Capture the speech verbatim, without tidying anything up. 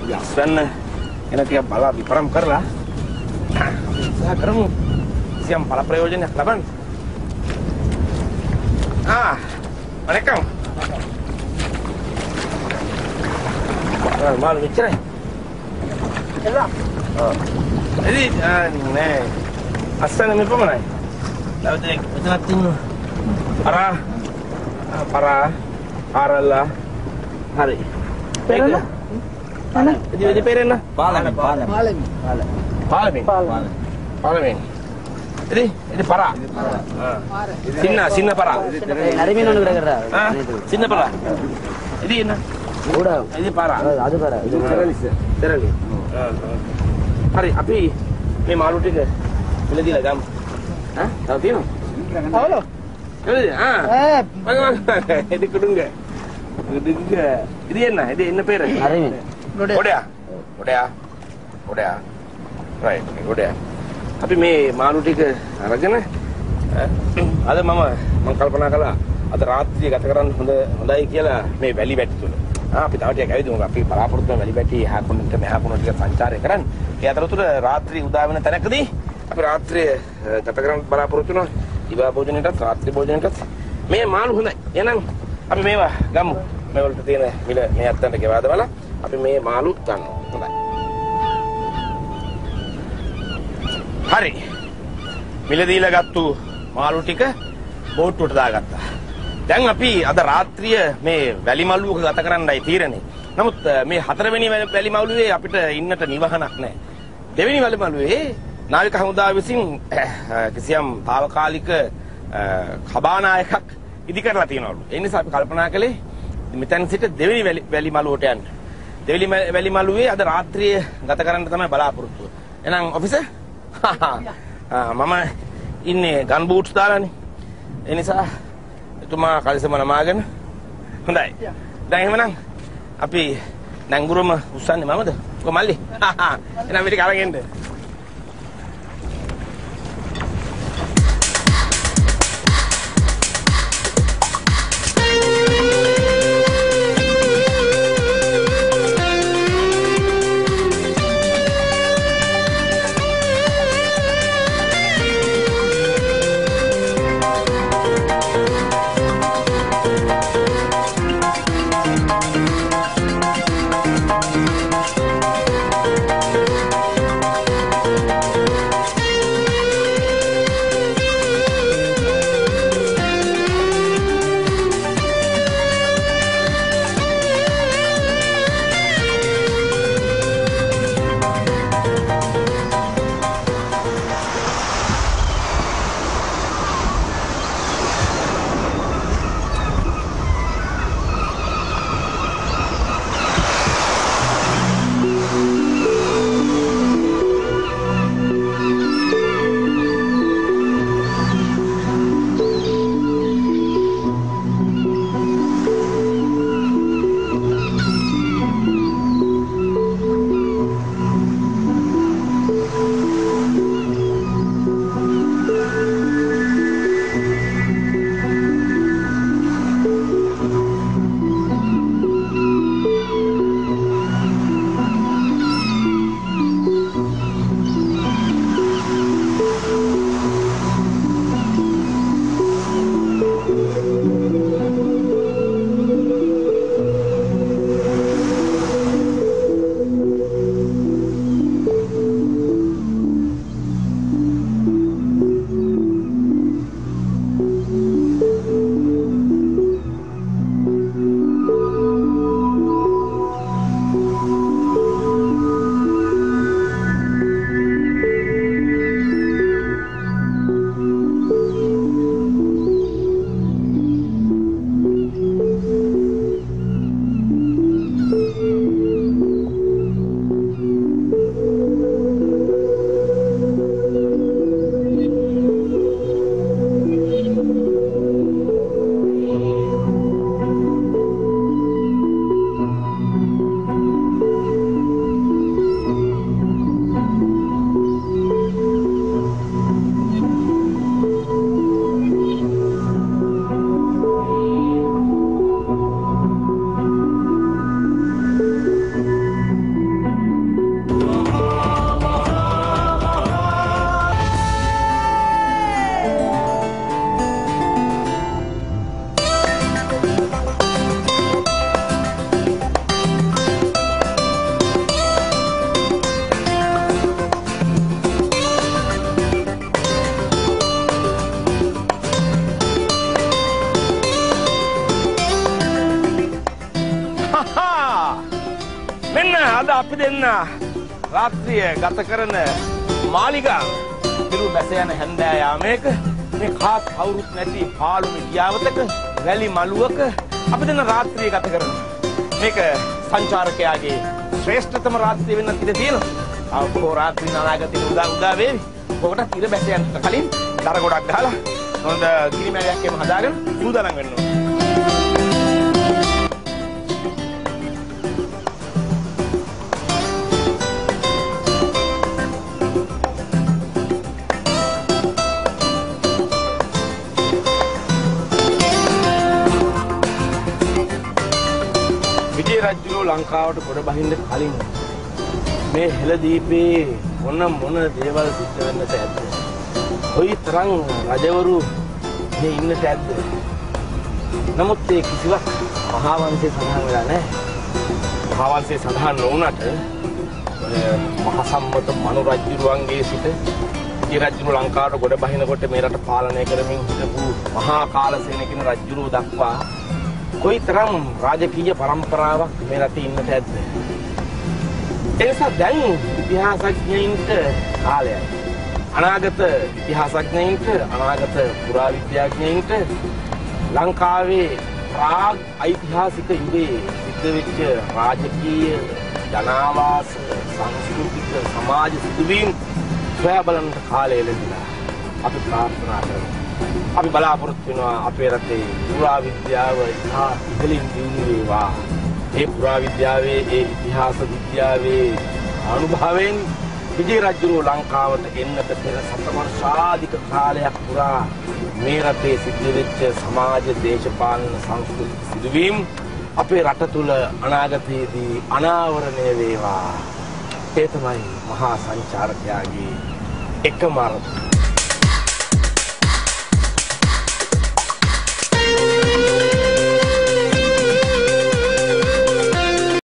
ලස්සන එන ටිකක් බලා විපරම් කරලා සහ කරමු සියම් බල ප්‍රයෝජනයක් ලබන්න. ආ වණකම්. ආ මාළු මෙච්චරයි. එලා. ආ. එදි නෑ අස්සන මේ පමණයි. තව දෙයක් මෙතනක් තියෙනවා. පරා පරා ආරලා හරි. පෙරලා. අනේ ඉදි ඉදි පෙරෙන්න. පාලමෙන් පාලමෙන් පාලමෙන් පාලමෙන් පාලමෙන් පාලමෙන්. ඉදි ඉදි පරා. ආ. සින්න සින්න පරා. හරිමින් ඔන්න කර කර. ආ සින්න පරා. ඉදි එන්න. උඩ. ඉදි පරා. අද පරා. ඉදි පෙරලිස. පෙරලි. ආ. හරි අපි මේ මාළු ටික මෙල දීලා ගමු. ඈ? තව තියෙනවා? අවලෝ. එද? ආ. ඈ. මම ඉදි කුඩුංග. කුඩුංග. ඉදි එන්න. ඉදි එන්න පෙර. හරිමින්. ගොඩයා. ගොඩයා. ගොඩයා. රයිට්. ගොඩයා. අපි මේ මාළු ටික අරගෙන අද මම මම කල්පනා කළා අද රාත්‍රියේ ගත කරන්න හොඳ හොඳයි කියලා මේ වැලි වැටි තුල. ආ අපි තව ටිකක් ඇවිදමු. අපි බලාපොරොත්තු වෙන වැලි වැටි එහා කොනට මෙහා කොනට ටික සංචාරය කරන්න. ඒ අතරතුර රාත්‍රී උදා වෙන තැනකදී අපි රාත්‍රියේ ගත කරන්න බලාපොරොත්තු වෙනවා. දිවා භෝජනයටත් රාත්‍රී භෝජනයටත් මේ මාළු හොඳයි. එහෙනම් අපි මේවා ගමු. මේ වලට තියෙන මිල මේ අත්තන්ට ගෙවා දවලා අපි මේ මාළු ගන්නවා. හොඳයි. හරි. මිල දීලා ගත්තු මාළු ටික බෝට්ටුවට දාගත්තා. දැන් අපි අද රාත්‍රිය මේ වැලි මළුවක ගත කරන්නයි තීරණේ. නමුත් මේ හතරවෙනි වැලි මළුවේ අපිට ඉන්නට නිවහනක් නැහැ. දෙවෙනි වැලි මළුවේ නාවික හමුදාව විසින් කිසියම් తాවකාලික කබානායකක් ඉදි කරලා තියෙනවලු. ඒ නිසා අපි කල්පනා කළේ මෙතන සිට දෙවෙනි වැලි මළුවට යන්න. දෙවෙනි වැලි මළුවේ අද රාත්‍රිය ගත කරන්න තමයි බලාපොරොත්තු වෙන්නේ. එහෙනම් ඔෆිසර් මම ඉන්නේ ගන් බූට්ස් දාලානේ. ඒ නිසා එතුමා කලිසම නමාගෙන හොඳයි. දැන් එහෙමනම් අපි නැංගුරම උස්සන්නේ මමද? කො මල්ලි. එහෙනම් මෙතන අරගෙන එන්න. අද අපි දෙන්න රාත්‍රිය ගත කරන මාලිගාව දිරු බැස යන හැන්දෑ යාමයක මේ කාත් කවුරුත් නැති පාළු මිටියාවතක වැලි මළුවක අපි දෙන්න රාත්‍රිය ගත කරනවා. මේක සංචාරකයාගේ ශ්‍රේෂ්ඨතම රාත්‍රිය වෙන්න ඉඩ තියෙනවා. අවකෝ රාත්‍රී නායකතින උදා උදා වේවි. ඔකට ඉර බැස යන්න කලින් දර ගොඩක් ගහලා හොඳ කිරිමැලයක් එම හදාගෙන සූදානම් වෙන්න ඕනේ. විජේ රජුගේ ලංකාවට ගොඩ බහින්න කලින් මේ හෙළදීපේ මොන මොන දේවල් සිද්ධ වෙන්නට ඇද්ද? කොයිතරම් රජවරු මේ ඉන්නට ඇද්ද? නමුත් ඒ කිසිවක් මහා වංශයේ සඳහන් වෙලා නැහැ. මහා වංශයේ සඳහන් නොවුනට මහා සම්මත මනු රජුරුවන්ගේ සිට විජේ රජු ලංකාවට ගොඩ බහිනකොට මේ රට පාලනය කරමින් හිටපු මහා කාලසේන කියන රජුරුව දක්වා කොයිතරම් රාජකීය පරම්පරාවක් මේ රටේ ඉන්නට ඇද්ද? එනිසා දැන් ඉතිහාසඥයින්ට කාලයයි. අනාගත ඉතිහාසඥයින්ට අනාගත පුරාවිද්‍යාඥයින්ට ලංකාවේ ප්‍රාග් ඓතිහාසික යුගයේ සිද්ධ වෙච්ච රාජකීය ජනාවාස සංස්කෘතික සමාජ සිදුවීම් සොයා බලන්න කාලය ලැබිලා අපි ප්‍රාර්ථනා කරමු. අපි බලාපොරොත්තු වෙනවා අපේ රටේ පුරාවිද්‍යාව ඉතා ඉහළින් දියුණු වේවා. ඒ පුරාවිද්‍යාවේ ඒ ඉතිහාස විද්‍යාවේ අනුභවයෙන් විජේ රජුගේ ලංකාවට එන්නට පෙර සත වර්ෂාධික කාලයක් පුරා මේ රටේ සිද්ධ වෙච්ච සමාජ දේශපාලන සංස්කෘතික සිදුවීම් අපේ රට තුල අනාගතයේදී අනාවරණය වේවා. ඒ තමයි මහා සංචාරකයාගේ එකම අරමුණ.